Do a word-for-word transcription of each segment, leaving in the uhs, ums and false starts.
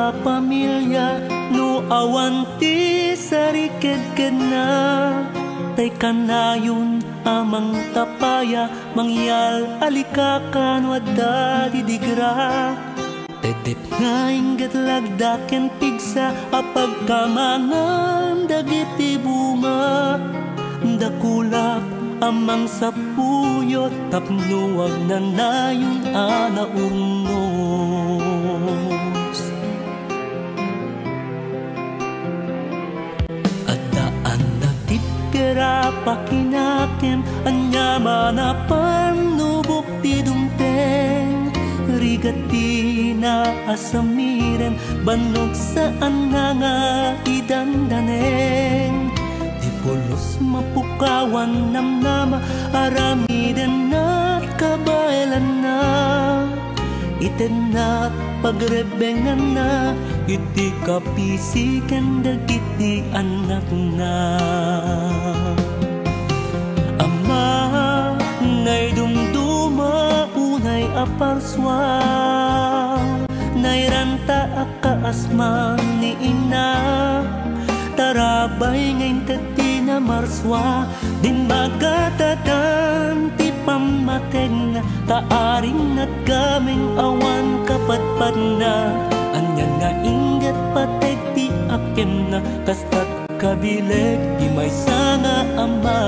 sa pamilya, no awanti sariked ken na. Tay kanayon amang tapaya, mangyal alikakan wadda didigra. Tetep nga inggat lagdaken pigsa, apag kamangan dagiti bunga. Dakulap amang sapuyot, tapnuwag na nayon ana urnos. At daan na tipkera pakinakem, anya manapan nubok ti dumteng. Rigati na asamiren, banog saan na nga idandaneng. Di pulos mapukawan namnama, aramiden na kabailan na. Iten na pagrebengan na, iti kapisiken dagiti anak na. Ama ngay dumduma unay aparswa, nayranta akaasman ni ina. Tarabay ngayon tati na marswa, din magatadan ti pamateg na. Taaring at gaming awan kapatpad na, anyan nga ingat pateg ti akem na. Kastat kabileg di may sanga ama.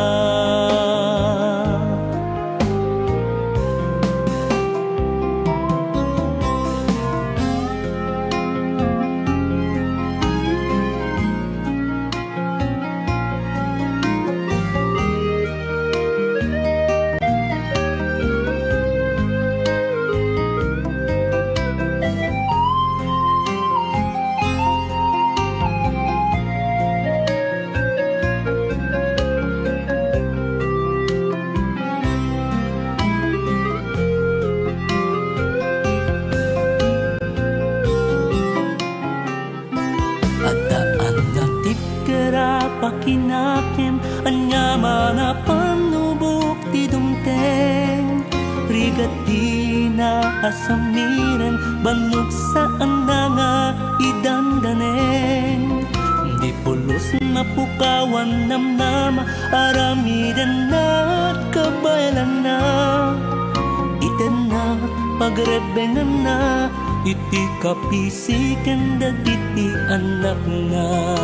Pakinakem, anya manapan nubok ti dumteng. Rigati na asamiren, banog saan na nga idandaneng. Di pulos mapukawan namnama, aramiden na kabailan na. Iten na pagrebengan na, iti kapisiken dagiti anak na.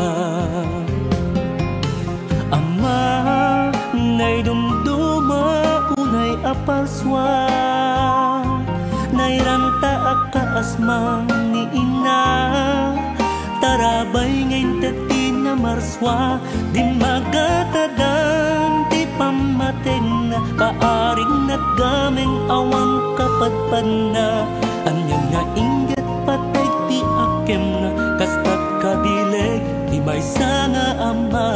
Ama ngay dumduma unay aparswa, nayranta akaasmang ni ina. Tarabay ngayon tati na marswa, di magatadan ti pamateg na. Kaaring naggameng awang kapadpad na, anyan nga ingat pateg ti akem na. Kastat kabileg di may sanga ama.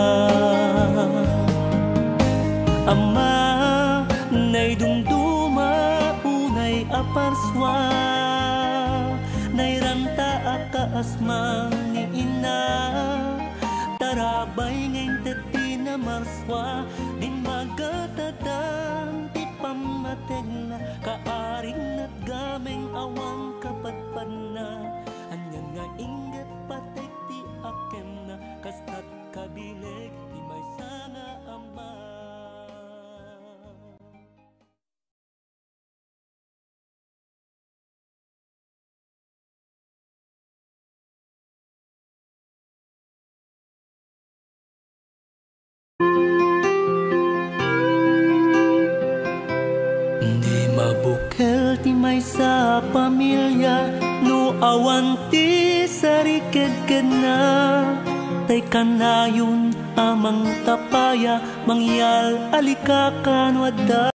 Ama nay dumduma unay aparswa, nayranta akaasmang ni ina. Tarabay ngayon tati na marswa, din magatadan ti pamateg na. Kaaring natgameng awang kapadpad na, anyan nga ingat pateg ti akem na. Kastat kabileg di may sanga ama. Di mabukel ti may sa pamilya, no awanti sariked ken na. Tay kanayon amang tapaya, mangyal alikakan wadda.